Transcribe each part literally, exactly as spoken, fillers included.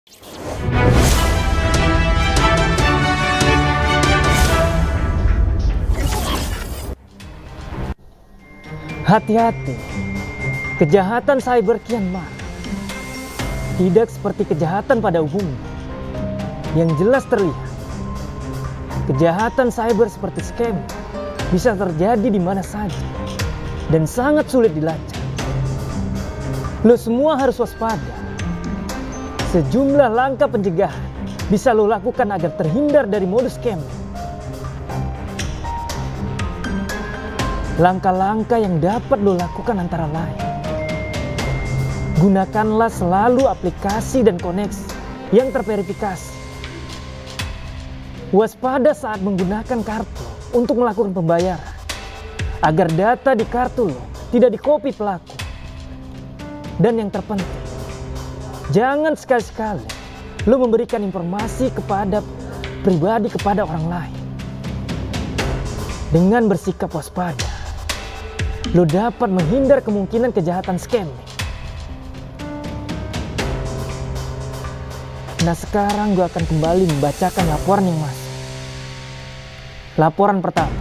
Hati-hati, kejahatan cyber kian marak. Tidak seperti kejahatan pada umumnya yang jelas terlihat. Kejahatan cyber seperti scam bisa terjadi di mana saja dan sangat sulit dilacak. Lo semua harus waspada. Sejumlah langkah pencegahan bisa lo lakukan agar terhindar dari modus scam. Langkah-langkah yang dapat lo lakukan antara lain: gunakanlah selalu aplikasi dan koneksi yang terverifikasi. Waspada saat menggunakan kartu untuk melakukan pembayaran, agar data di kartu lo tidak dikopi pelaku. Dan yang terpenting, jangan sekali-sekali lo memberikan informasi kepada pribadi kepada orang lain. Dengan bersikap waspada, lo dapat menghindar kemungkinan kejahatan scam. Nah, sekarang gue akan kembali membacakan laporan yang masuk. Laporan pertama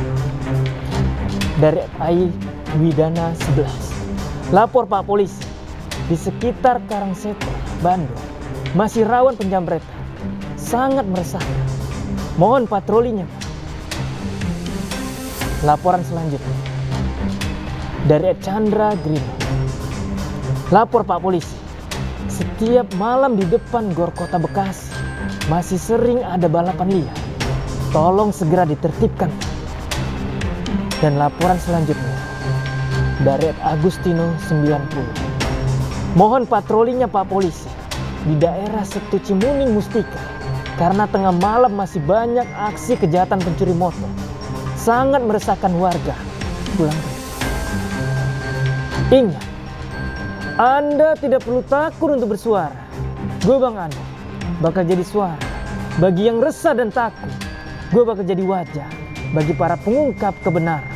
dari I Widana sebelas. Lapor Pak Polisi, di sekitar Karangsetra, Bandung masih rawan penjamretan. Sangat meresahkan. Mohon patrolinya, Pak. Laporan selanjutnya dari Chandra Grino. Lapor Pak Polisi, setiap malam di depan Gor Kota Bekasi masih sering ada balapan liar. Tolong segera ditertibkan. Dan laporan selanjutnya dari Agustino sembilan puluh. Mohon patrolinya Pak Polisi di daerah Setu Cimuning Mustika, karena tengah malam masih banyak aksi kejahatan pencuri motor. Sangat meresahkan warga. Pulang. Ingat, Anda tidak perlu takut untuk bersuara. Gue Bang Anda bakal jadi suara bagi yang resah dan takut. Gue bakal jadi wajah bagi para pengungkap kebenaran.